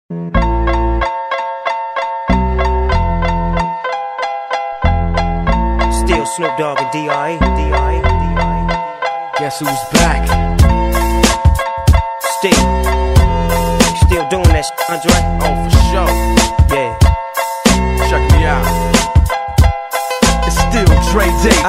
Still Snoop Dogg and D.R.E. Guess who's back? Still doing that shit, Andre? Oh, for sure. Yeah. Check me out. It's still Dre Day,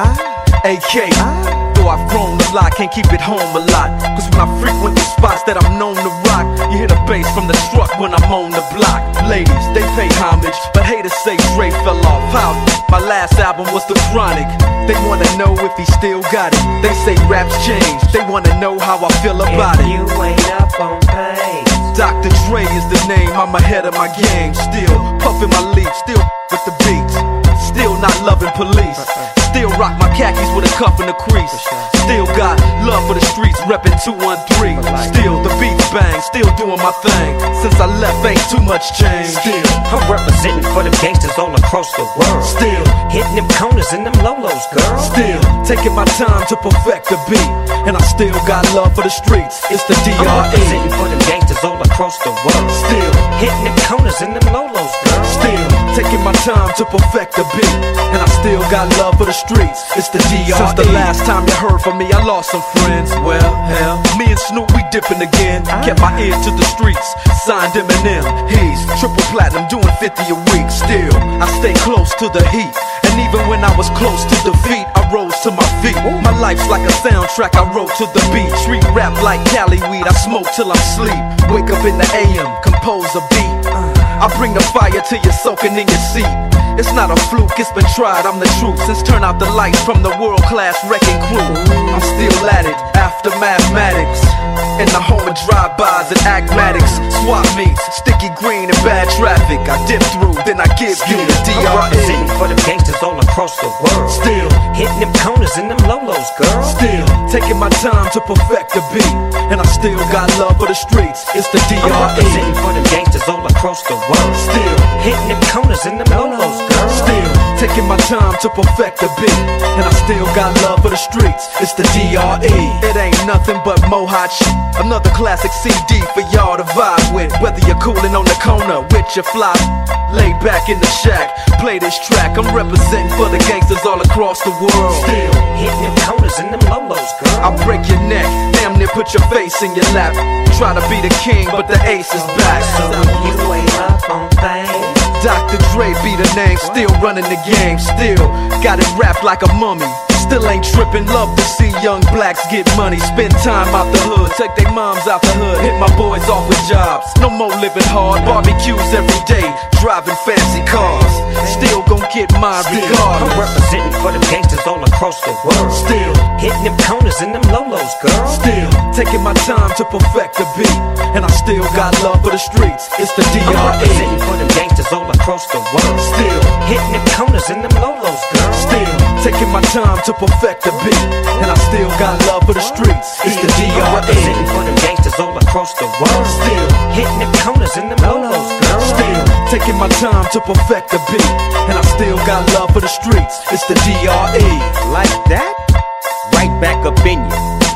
AK. Though I've grown a lot, can't keep it home a lot. Cause when I frequent the spots that I'm known to rock, you hear the bass from the truck when I'm on the block. Ladies, they pay homage, but haters say Dre fell off. How? My last album was The Chronic. They wanna know if he still got it. They say raps change, they wanna know how I feel about it. You ain't up on pace. Dr. Dre is the name, I'm ahead of my game. Still puffin' my leaf, still with the beats. Still not loving police. Still rock my khakis with a cuff and a crease. Still got love for the streets, reppin' 213. Still the beats bang, still doing my thing. Since I left ain't too much change. Still I'm representing for them gangsters all across the world. Still hitting them corners and them lolos, girl. Still taking my time to perfect the beat. And I still got love for the streets. It's the D.R.E. I'm representing for them gangsters all across the world. Still hitting them corners and them lolos, girl. Still taking my time to perfect the beat. And I still got love for the streets. It's the D.R.E. Since the last time you heard from me, I lost some friends. Well, hell, me and Snoop, we dipping again. Kept my ear to the streets, signed Eminem. He's triple platinum, doing 50 a week. Still, I stay close to the heat. And even when I was close to defeat, I rose to my feet. My life's like a soundtrack I wrote to the beat. Street rap like Cali weed, I smoke till I'm sleep. Wake up in the AM, compose a beat. I bring the fire till you're soaking in your seat. It's not a fluke, it's been tried, I'm the truth. Since turn out the lights from the world-class wrecking crew, I'm still at it, after mathematics. In the home of drive-bys and acmatics, swap meets, sticky green and bad traffic. I dip through, then I give you the D.R.E. I'm representing for them gangsters all across the world. Still hitting them corners and them lolos, girl. Still taking my time to perfect the beat. And I still got love for the streets. It's the D.R.E. I'm representing for them gangsters all across the world. Still hitting them corners and them lolos, girl. Still taking my time to perfect the beat. And I still got love for the streets. It's the D.R.E. It ain't nothing but mohawk shit. Another classic CD for y'all to vibe with. Whether you're coolin' on the corner with your fly, laid back in the shack, play this track. I'm representing for the gangsters all across the world. Still hitting them corners and them lolos, girl. I'll break your neck, damn near put your face in your lap. Try to be the king, but the ace is back. So you ain't up on things. Dr. Dre be the name, still running the game. Still got it wrapped like a mummy. Still ain't trippin', love to see young blacks get money. Spend time out the hood, take their moms out the hood. Hit my boys off with jobs, no more living hard. Barbecues every day, driving fancy cars. Still gon' get my regard. I'm representing for them gangsters all across the world. Still hitting them corners and them lolos, girl. Still taking my time to perfect the beat. And I still got love for the streets. It's the D.R.E. I'm representing for them gangsters all across the world. Still hitting them corners and them lolos, girl. Still taking my time to perfect the beat. And I still got love for the streets. It's the D.R.E. I'm representing for them gangsters all across the world. Still hitting them corners and them lolos, girl. Still taking my time to perfect the beat. And I still got love for the streets. It's the D.R.E. Like that? Right back up in you.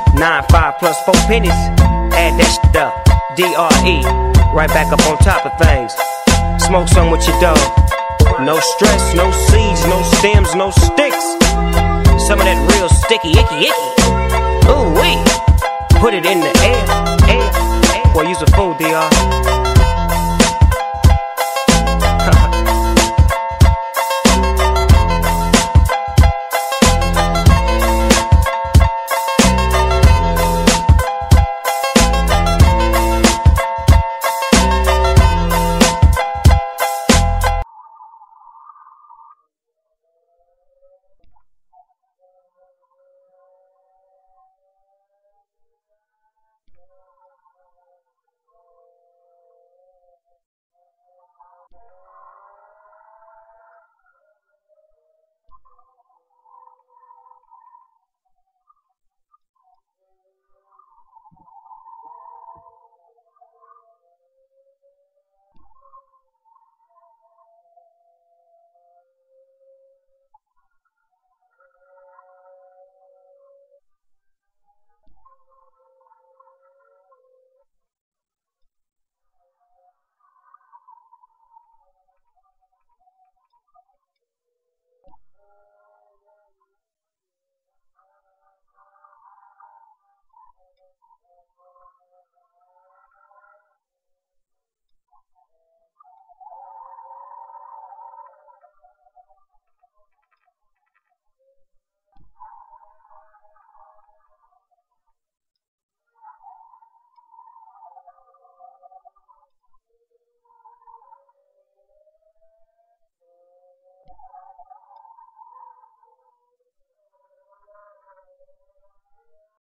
9-5 plus 4 pennies. Add that shit up. D.R.E. Right back up on top of things. Smoke some with your dog. No stress, no seeds, no stems, no sticks. Some of that real sticky, icky. Ooh wee. Put it in the air. Boy, you's a fool, D.R.